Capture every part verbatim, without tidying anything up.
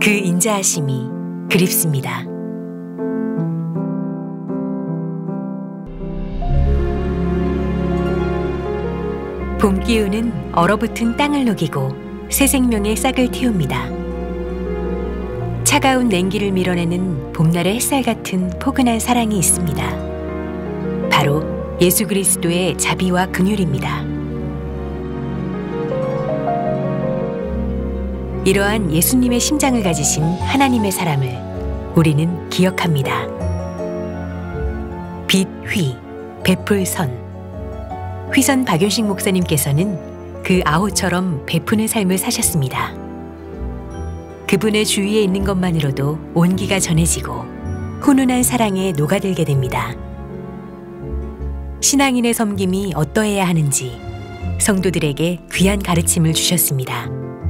그 인자하심이 그립습니다. 봄 기운은 얼어붙은 땅을 녹이고 새 생명의 싹을 틔웁니다. 차가운 냉기를 밀어내는 봄날의 햇살 같은 포근한 사랑이 있습니다. 바로 예수 그리스도의 자비와 긍휼입니다. 이러한 예수님의 심장을 가지신 하나님의 사람을 우리는 기억합니다. 빛, 휘, 베풀, 선. 휘선 박윤식 목사님께서는 그 아호처럼 베푸는 삶을 사셨습니다. 그분의 주위에 있는 것만으로도 온기가 전해지고 훈훈한 사랑에 녹아들게 됩니다. 신앙인의 섬김이 어떠해야 하는지 성도들에게 귀한 가르침을 주셨습니다.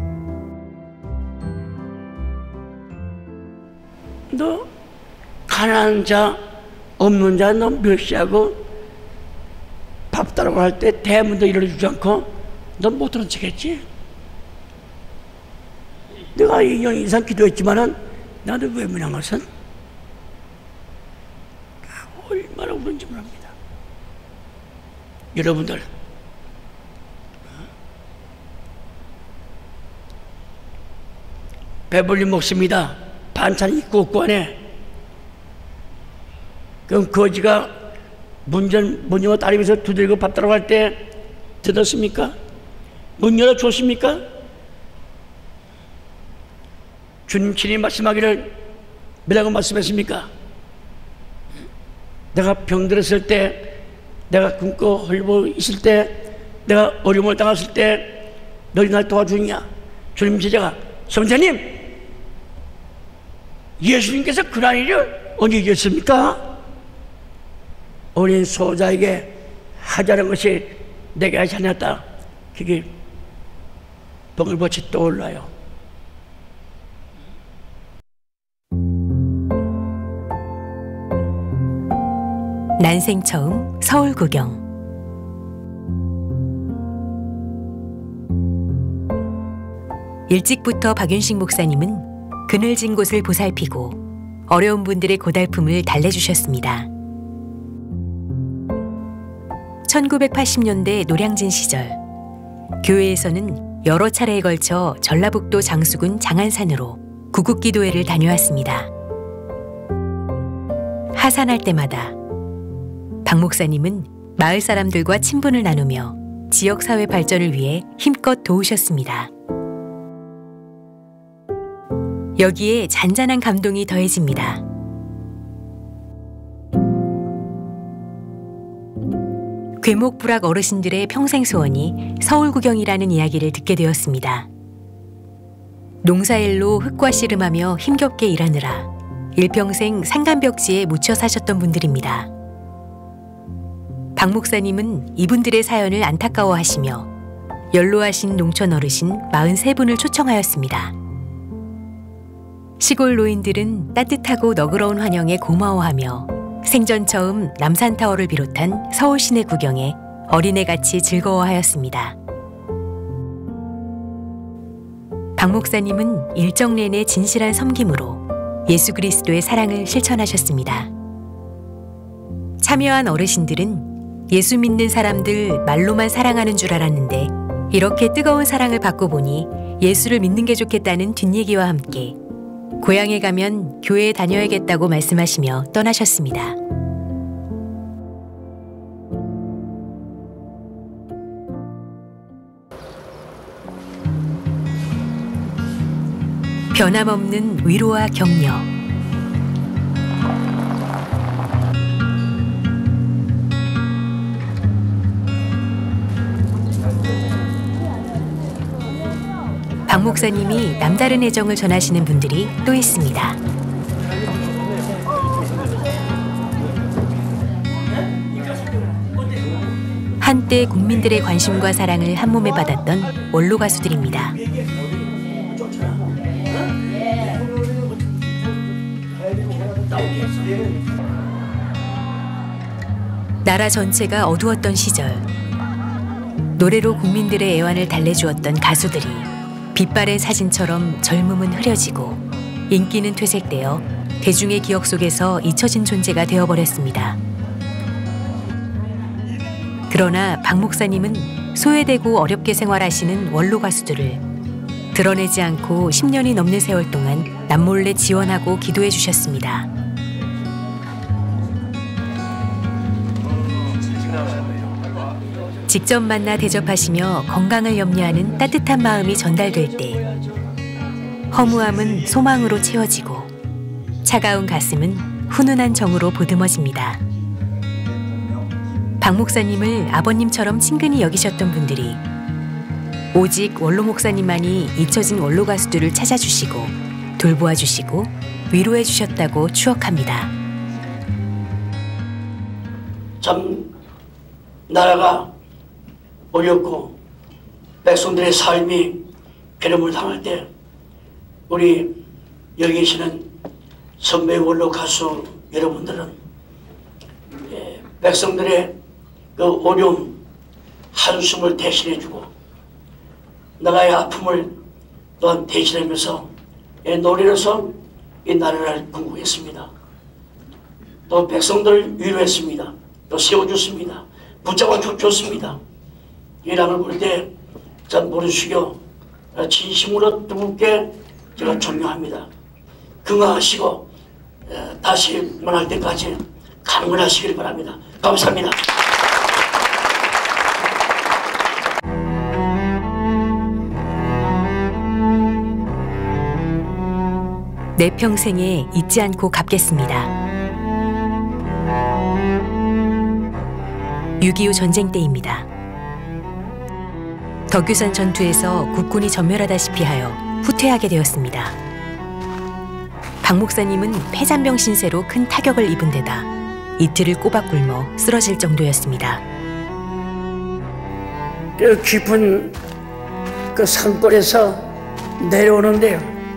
너 가난한 자, 없는 자 너 멸시하고 밥 따라고 할 때 대문도 일어주지 않고 넌 못 들은 척했지? 내가 이 년 이상 기도했지만은 나도 외면한 것은 얼마나 우는지 모릅니다. 여러분들 배불리 먹습니다. 반찬 있고 없고 안에. 그럼 거지가 문전, 문 열어 다리면서 두들고 밥 따라고 할 때 들었습니까? 문 열어 줬습니까? 주님 친히 말씀하기를 뭐라고 말씀했습니까? 내가 병들었을 때, 내가 굶고 헐고 있을 때, 내가 어려움을 당했을 때 너희 날 도와주느냐? 주님 제자가 성자님, 예수님께서 그러한 일을 언제 이겼습니까? 어린 소자에게 하자는 것이 내게 하지 않았다. 그게 벙글벗이 떠올라요. 난생 처음 서울 구경. 일찍부터 박윤식 목사님은 그늘진 곳을 보살피고 어려운 분들의 고달픔을 달래주셨습니다. 천구백팔십 년대 노량진 시절 교회에서는 여러 차례에 걸쳐 전라북도 장수군 장안산으로 구국기도회를 다녀왔습니다. 하산할 때마다 박 목사님은 마을 사람들과 친분을 나누며 지역사회 발전을 위해 힘껏 도우셨습니다. 여기에 잔잔한 감동이 더해집니다. 괴목불학 어르신들의 평생 소원이 서울 구경이라는 이야기를 듣게 되었습니다. 농사일로 흙과 씨름하며 힘겹게 일하느라 일평생 산간벽지에 묻혀 사셨던 분들입니다. 박 목사님은 이분들의 사연을 안타까워하시며 연로하신 농촌 어르신 사십삼 분을 초청하였습니다. 시골 노인들은 따뜻하고 너그러운 환영에 고마워하며 생전 처음 남산타워를 비롯한 서울 시내 구경에 어린애같이 즐거워하였습니다. 박 목사님은 일정 내내 진실한 섬김으로 예수 그리스도의 사랑을 실천하셨습니다. 참여한 어르신들은 예수 믿는 사람들 말로만 사랑하는 줄 알았는데 이렇게 뜨거운 사랑을 받고 보니 예수를 믿는 게 좋겠다는 뒷얘기와 함께 고향에 가면 교회에 다녀야겠다고 말씀하시며 떠나셨습니다. 변함없는 위로와 격려. 박 목사님이 남다른 애정을 전하시는 분들이 또 있습니다. 한때 국민들의 관심과 사랑을 한몸에 받았던 원로 가수들입니다. 나라 전체가 어두웠던 시절, 노래로 국민들의 애환을 달래주었던 가수들이 빛바랜 사진처럼 젊음은 흐려지고 인기는 퇴색되어 대중의 기억 속에서 잊혀진 존재가 되어버렸습니다. 그러나 박 목사님은 소외되고 어렵게 생활하시는 원로 가수들을 드러내지 않고 십 년이 넘는 세월 동안 남몰래 지원하고 기도해 주셨습니다. 직접 만나 대접하시며 건강을 염려하는 따뜻한 마음이 전달될 때 허무함은 소망으로 채워지고 차가운 가슴은 훈훈한 정으로 보듬어집니다. 박 목사님을 아버님처럼 친근히 여기셨던 분들이 오직 원로 목사님만이 잊혀진 원로 가수들을 찾아주시고 돌보아 주시고 위로해 주셨다고 추억합니다. 참 나라가 어렵고 백성들의 삶이 괴로움을 당할 때 우리 여기 계시는 선배 원로 가수 여러분들은 백성들의 그 어려움 한숨을 대신해주고 나라의 아픔을 또한 대신하면서 노래로서 이 나라를 건국했습니다. 또 백성들을 위로했습니다. 또 세워줬습니다. 붙잡아 줬습니다. 이 랑을 부를 때 전 무릎 숙여 진심으로 뜨겁게 제가 존경합니다. 건강하시고 다시 만날 때까지 강건하시길 바랍니다. 감사합니다. 내 평생에 잊지 않고 갚겠습니다. 육이오 전쟁 때입니다. 덕유산 전투에서 국군이 전멸하다시피 하여 후퇴하게 되었습니다. 박 목사님은 폐잔병 신세로 큰 타격을 입은 데다 이틀을 꼬박 굶어 쓰러질 정도였습니다. 그 깊은 그 산골에서 내려오는데요.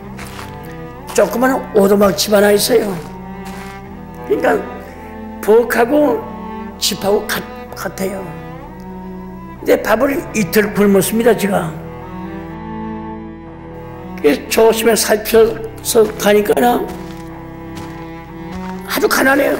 조그만 오두막 집 하나 있어요. 그러니까 부엌하고 집하고 같, 같아요. 근데 밥을 이틀 굶었습니다, 제가. 조심해 살펴서 가니까 아주 가난해요.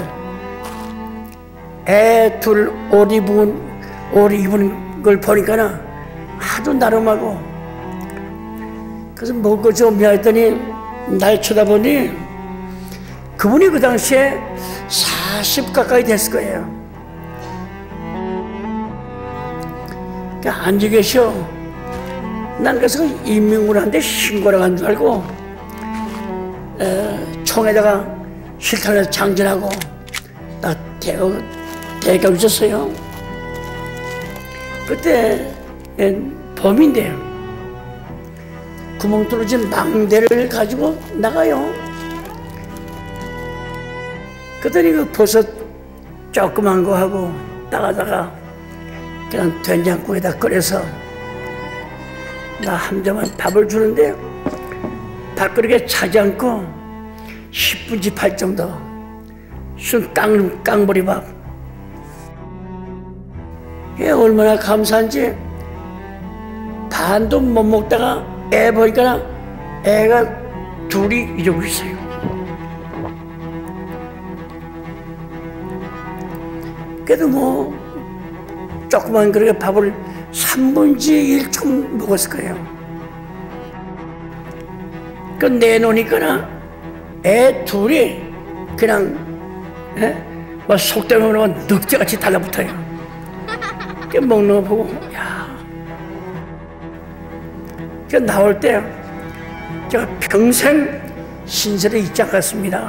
애 둘 옷 입은, 옷 입은 걸 보니까 아주 나름하고. 그래서 먹고 좀 했더니 날 쳐다보니 그분이 그 당시에 사십 가까이 됐을 거예요. 그러니까 앉아 계셔. 난 그래서 인민군한테 신고를 한 줄 알고 에, 총에다가 실탄을 장전하고 딱 대고 대가 있었어요. 그때 에, 봄인데요. 구멍 뚫어진 망대를 가지고 나가요. 그랬더니 그 버섯 조그만 거 하고 나가다가 그냥 된장국에다 끓여서 나 한 점만 밥을 주는데 밥그릇에 차지 않고 십 분치 팔 정도 순 깡, 깡보리밥. 이게 얼마나 감사한지 반도 못 먹다가 애 보니까 애가 둘이 이러고 있어요. 그래도 뭐 조그만 그릇에 밥을 삼분지 일쯤 먹었을 거예요. 그 내놓으니까 애 둘이 그냥 에? 뭐 속대로 보면 늑대같이 달라붙어요. 그 먹는 거 보고 야. 그 나올 때 제가 평생 신세를 잊지 않았습니다.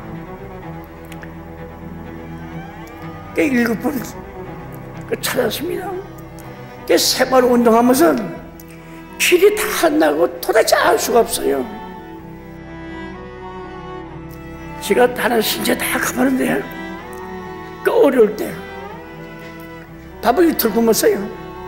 그 일곱 번 찾았습니다. 그 세 번 운동하면서 길이 다 나고 도대체 알 수가 없어요. 제가 다른 신세 다 가봤는데 그 어려울 때 밥을 이틀 굶었어요.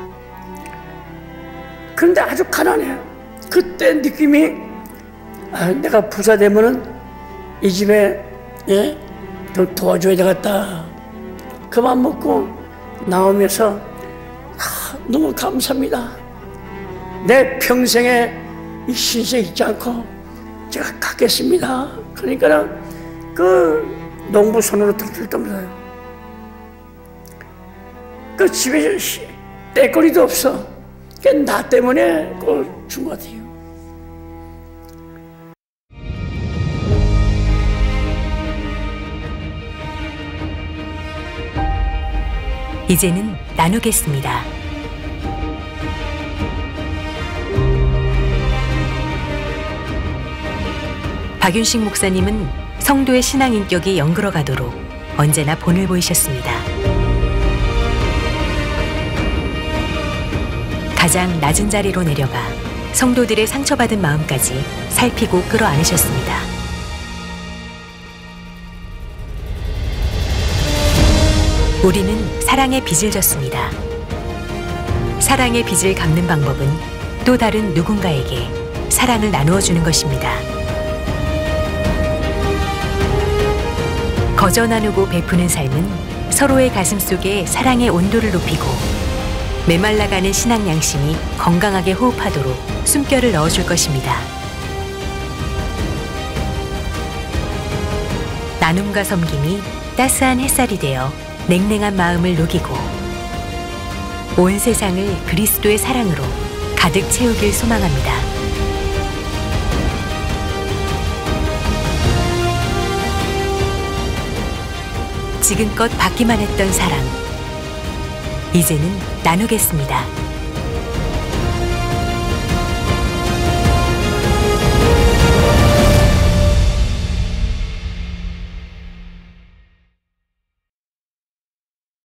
그런데 아주 가난해요. 그때 느낌이 아, 내가 부자 되면은 이 집에 예? 더 도와줘야 되겠다. 그만 먹고 나오면서 아, 너무 감사합니다. 내 평생에 이 신세 잊지 않고 제가 갖겠습니다. 그러니까 그 농부 손으로 들들떠면서 그 집에 떼거리도 없어. 나 때문에 그걸 준 것 같아요. 이제는 나누겠습니다. 박윤식 목사님은 성도의 신앙 인격이 연그러 가도록 언제나 본을 보이셨습니다. 가장 낮은 자리로 내려가 성도들의 상처받은 마음까지 살피고 끌어안으셨습니다. 우리는 사랑의 빚을 졌습니다. 사랑의 빚을 갚는 방법은 또 다른 누군가에게 사랑을 나누어 주는 것입니다. 거저 나누고 베푸는 삶은 서로의 가슴 속에 사랑의 온도를 높이고 메말라가는 신앙 양심이 건강하게 호흡하도록 숨결을 넣어줄 것입니다. 나눔과 섬김이 따스한 햇살이 되어 냉랭한 마음을 녹이고 온 세상을 그리스도의 사랑으로 가득 채우길 소망합니다. 지금껏 받기만 했던 사랑, 이제는 나누겠습니다.